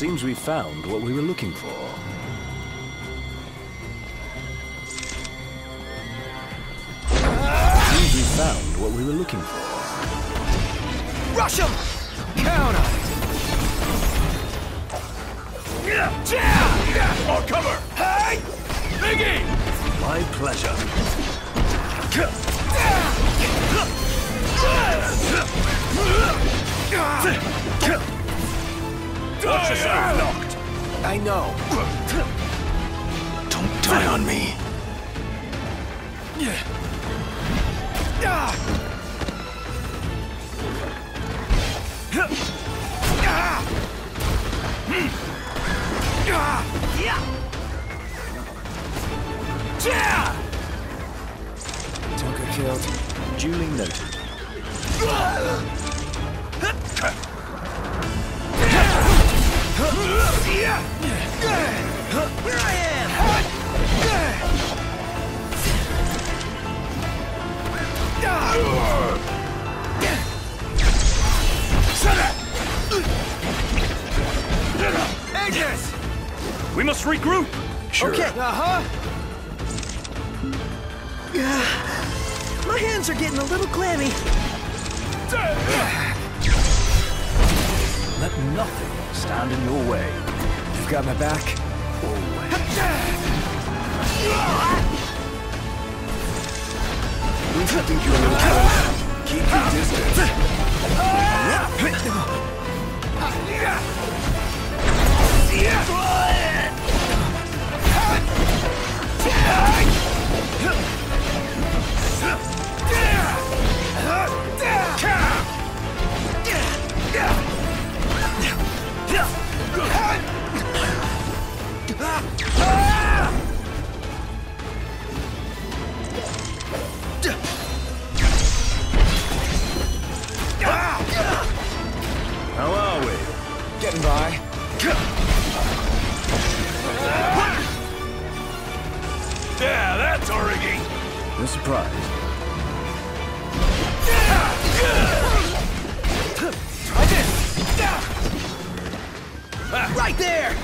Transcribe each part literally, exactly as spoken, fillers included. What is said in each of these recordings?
Seems we found what we were looking for. Seems we found what we were looking for. Rush him! Count on it! I'll cover! Hey! Biggie! My pleasure. Watch yourself, knocked! I know. Don't die on me. Joker killed. Duly noted. Where I am! Agnes! We must regroup! Sure. Okay, uh-huh. My hands are getting a little clammy. Let nothing stand in your way. You've got my back. Always. We think you're a little close. Keep your distance. How are we? Getting by. Yeah, that's our rigging! No surprise. Try this! Right there!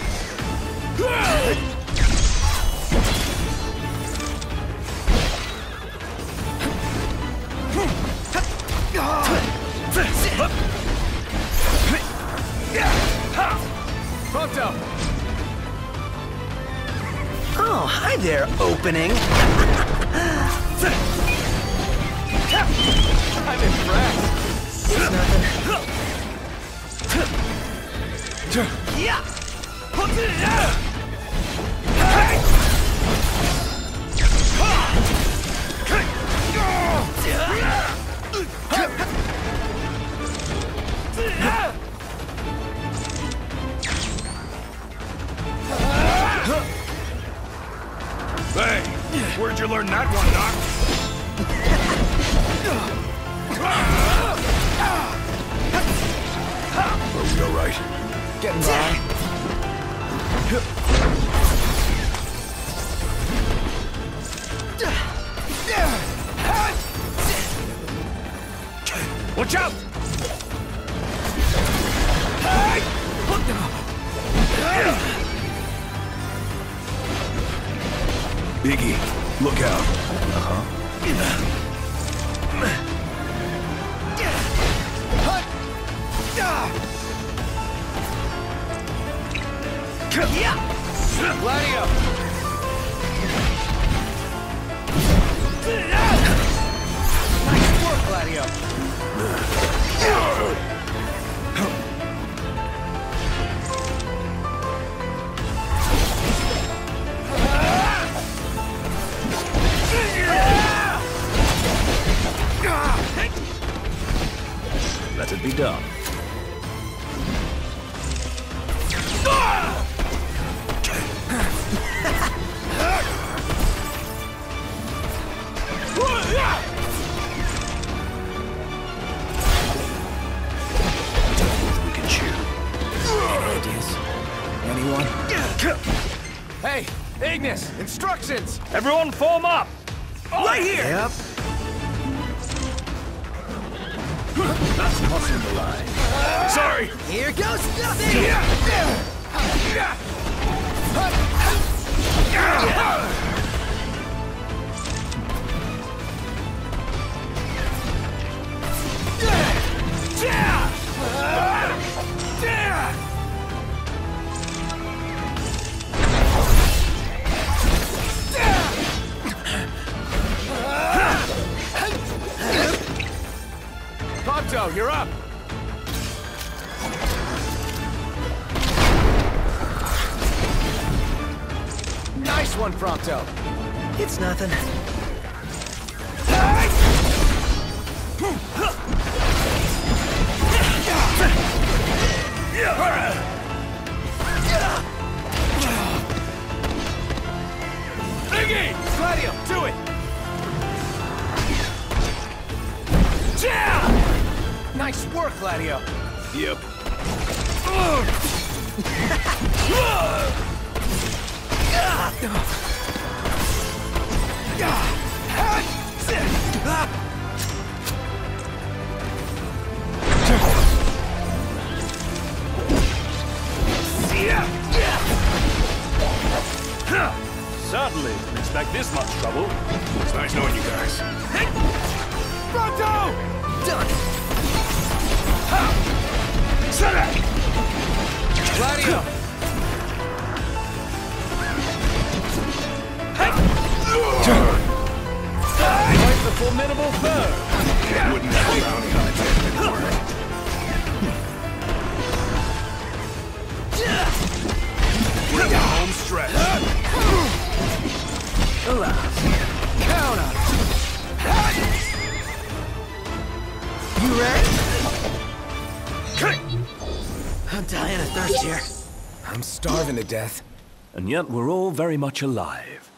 Pronto! Oh, hi there, opening! I'm impressed! It's nothing. Yeah! Hey, where'd you learn that one, Doc? Are we all right? Getting by. Watch out! Biggie, look out. Uh-huh. Gladio! Nice work, Gladio! Let it be done. We can chew. Ideas? Anyone? Hey, Ignis! Instructions! Everyone form up! Right here! Yep. That's crossing the line. Sorry! Here goes nothing! Prompto, you're up! Nice one, Prompto! It's nothing. Biggie! Gladio, do it! Nice work, Gladio! Yep. Certainly didn't expect this much trouble. It's nice knowing you guys. Pronto! Done. Gladio! Quite the formidable foe! Wouldn't have bounty on its head been work. We're the home stretch. Alas. Count on it. You ready? I'm dying of thirst here. I'm starving to death. And yet we're all very much alive.